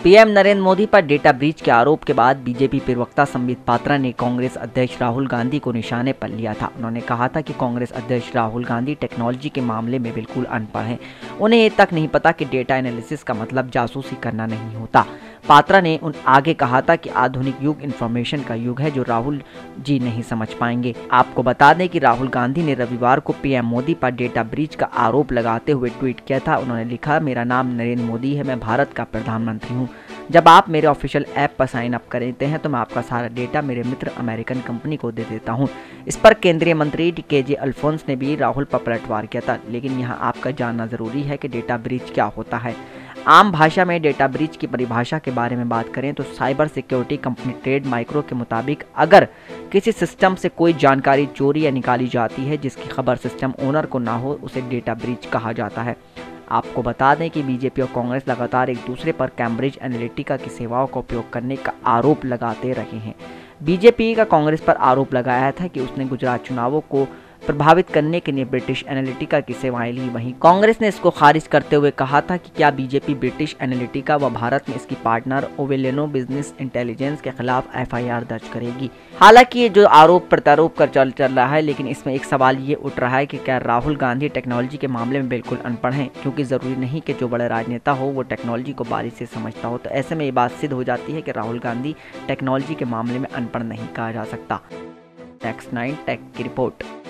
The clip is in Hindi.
पीएम नरेंद्र मोदी पर डेटा ब्रीच के आरोप के बाद बीजेपी प्रवक्ता संबित पात्रा ने कांग्रेस अध्यक्ष राहुल गांधी को निशाने पर लिया था। उन्होंने कहा था कि कांग्रेस अध्यक्ष राहुल गांधी टेक्नोलॉजी के मामले में बिल्कुल अनपढ़ हैं। उन्हें ये तक नहीं पता कि डेटा एनालिसिस का मतलब जासूसी करना नहीं होता। पात्रा ने आगे कहा था कि आधुनिक युग इंफॉर्मेशन का युग है जो राहुल जी नहीं समझ पाएंगे। आपको बता दें कि राहुल गांधी ने रविवार को पीएम मोदी पर डेटा ब्रीच का आरोप लगाते हुए ट्वीट किया था। उन्होंने लिखा, मेरा नाम नरेंद्र मोदी है, मैं भारत का प्रधानमंत्री हूँ। जब आप मेरे ऑफिशियल ऐप पर साइन अप करते हैं तो मैं आपका सारा डेटा मेरे मित्र अमेरिकन कंपनी को दे देता हूं। इस पर केंद्रीय मंत्री केजे अल्फोंस ने भी राहुल पर पलटवार किया था। लेकिन यहां आपका जानना जरूरी है कि डेटा ब्रीच क्या होता है। आम भाषा में डेटा ब्रीच की परिभाषा के बारे में बात करें तो cyber security company Trend Micro के मुताबिक अगर किसी सिस्टम से कोई जानकारी चोरी या निकाली जाती है जिसकी खबर सिस्टम ओनर को ना हो, उसे डेटा ब्रीच कहा जाता है। आपको बता दें कि बीजेपी और कांग्रेस लगातार एक दूसरे पर कैम्ब्रिज एनालिटिका की सेवाओं का उपयोग करने का आरोप लगाते रहे हैं। बीजेपी का कांग्रेस पर आरोप लगाया था कि उसने गुजरात चुनावों को प्रभावित करने के लिए ब्रिटिश एनालिटिका की सेवाएं ली। वहीं कांग्रेस ने इसको खारिज करते हुए कहा था कि क्या बीजेपी ब्रिटिश एनालिटिका व भारत में इसकी पार्टनर ओवेलेनो बिजनेस इंटेलिजेंस के खिलाफ एफआईआर दर्ज करेगी। हालांकि ये जो आरोप प्रत्यारोप कर चल रहा है, लेकिन इसमें एक सवाल ये उठ रहा है कि क्या राहुल गांधी टेक्नोलॉजी के मामले में बिल्कुल अनपढ़ हैं, क्योंकि जरूरी नहीं कि जो बड़े राजनेता हो वो टेक्नोलॉजी को बारीकी से समझता हो। तो ऐसे में ये बात सिद्ध हो जाती है कि राहुल गांधी टेक्नोलॉजी के मामले में अनपढ़ नहीं कहा जा सकता। Next 9 टेक की रिपोर्ट।